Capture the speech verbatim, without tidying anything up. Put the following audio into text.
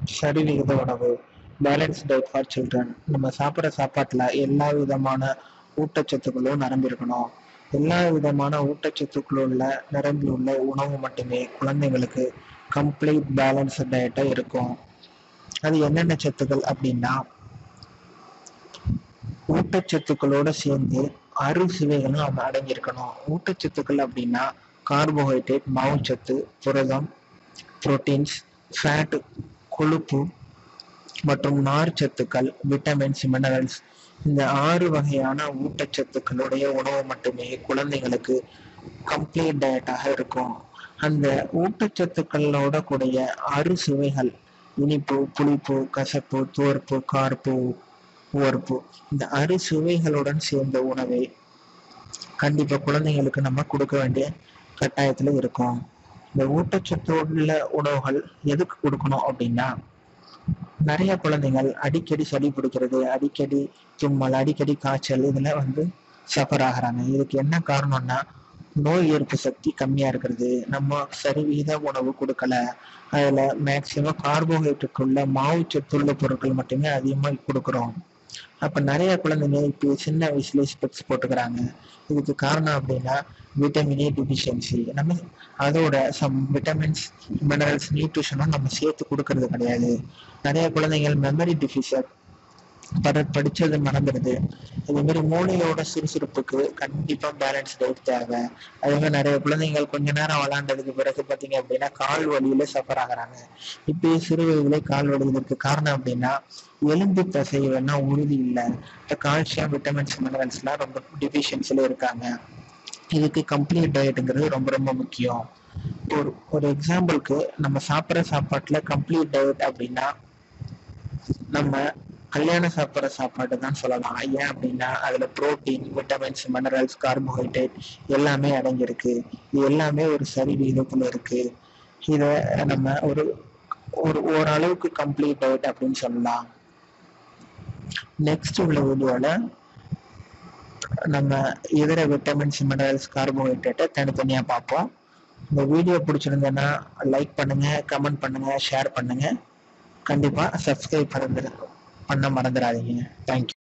சரிவிகித உணவு, balance diet for children. நம்ம சாப்பிட்ற சாப்பாட்டில் எல்லா விதமான ஊட்டச்சத்துக்களும் நிரம்பியிருக்கணும். எல்லா விதமான ஊட்டச்சத்துக்களுள்ள நிரம்பி உள்ள உணவு மட்டுமே குழந்தைங்களுக்கு கம்ப்ளீட் பேலன்ஸ் டயட்டாக இருக்கும். அது என்னென்ன சத்துக்கள் அப்படின்னா, ஊட்டச்சத்துக்களோட சேர்ந்து அறுசுவைகளும் நம்ம அடங்கியிருக்கணும். ஊட்டச்சத்துக்கள் அப்படின்னா கார்போஹைட்ரேட், மாவுச்சத்து, புரதம், புரோட்டீன்ஸ், ஃபேட், கொழுப்பு மற்றும் நார் சத்துக்கள், விட்டமின்ஸ், மினரல்ஸ். இந்த ஆறு வகையான ஊட்டச்சத்துக்களுடைய உணவு மட்டுமே குழந்தைங்களுக்கு கம்ப்ளீட் டயட்டாக இருக்கும். அந்த ஊட்டச்சத்துக்களோட கூடிய அறுசுவைகள் இனிப்பு, புளிப்பு, கசப்பு, துவர்ப்பு, கார்ப்பு, உவர்ப்பு, இந்த அறுசுவைகளுடன் சேர்ந்த உணவை கண்டிப்பா குழந்தைங்களுக்கு நம்ம கொடுக்க வேண்டிய கட்டாயத்துல இருக்கும். இந்த ஊட்டச்சத்துள்ள உணவுகள் எதுக்கு கொடுக்கணும் அப்படின்னா, நிறைய குழந்தைகள் அடிக்கடி சளி பிடிக்கிறது, அடிக்கடி தும்மல், அடிக்கடி காய்ச்சல், இதுல வந்து சஃபர் ஆகுறாங்க. இதுக்கு என்ன காரணம்னா, நோய் எதிர்ப்பு சக்தி கம்மியா இருக்கிறது, நம்ம சரிவிகித உணவு கொடுக்கல, அதுல மேக்சிமம் கார்போஹைட்ரேட் உள்ள மாவு சத்துள்ள பொருட்கள் மட்டுமே அதிகமா கொடுக்குறோம். அப்ப நிறைய குழந்தைங்க இப்போ சின்ன வயசுல ஸ்பெக்ஸ் போட்டுக்கிறாங்க. இதுக்கு காரணம் அப்படின்னா விட்டமின் ஏ டிஃபிஷியன்சி. நம்ம அதோட சம் விட்டமின்ஸ், மினரல்ஸ், நியூட்ரிஷனும் நம்ம சேர்த்து கொடுக்கறது கிடையாது. நிறைய குழந்தைகள் மெமரி டிஃபிஷியன்ட், பட படிச்சது மறந்துடுது. இதே மாதிரி மூளையோட சுறுசுறுப்புக்கு கண்டிப்பா பேலன்ஸ் டயட் தேவை. அதே மாதிரி நிறைய குழந்தைகள் கொஞ்ச நேரம் விளையாண்டதுக்கு பிறகு பாத்தீங்க அப்படின்னா கால் வலியில சஃபர் ஆகுறாங்க. இப்போ சிறு வயதிலே கால் வலிக்கு காரணம் அப்படின்னா எலும்பு தசை வேணா உறுதி இல்லை, கால்சியம், விட்டமின்ஸ், மினரல்ஸ் எல்லாம் ரொம்ப டிஃபிஷியன்சில இருக்காங்க. இதுக்கு கம்ப்ளீட் டயட்டுங்கிறது ரொம்ப ரொம்ப முக்கியம். ஒரு ஒரு எக்ஸாம்பிளுக்கு நம்ம சாப்பிட்ற சாப்பாட்டுல கம்ப்ளீட் டயட் அப்படின்னா நம்ம கல்யாணம் சாப்பிட்ற சாப்பாடு தான் சொல்லலாம். ஏன் அப்படின்னா அதுல புரோட்டீன், விட்டமின்ஸ், மினரல்ஸ், கார்போஹைட்ரேட் எல்லாமே அடங்கியிருக்கு. இது எல்லாமே ஒரு சரி விகிதத்துல இருக்கு. இத நம்ம ஒரு ஒரு ஓரளவுக்கு கம்ப்ளீட் டயட் அப்படின்னு சொல்லலாம். நெக்ஸ்ட் உள்ள வீடியோல நம்ம இதர விட்டமின்ஸ், மினரல்ஸ், கார்போஹைட்ரேட்டை தனித்தனியா பார்ப்போம். இந்த வீடியோ பிடிச்சிருந்தேன்னா லைக் பண்ணுங்க, கமெண்ட் பண்ணுங்க, ஷேர் பண்ணுங்க. கண்டிப்பா சப்ஸ்கிரைப் பண்ண பண்ண மறந்துடாதீங்க. தேங்க்யூ.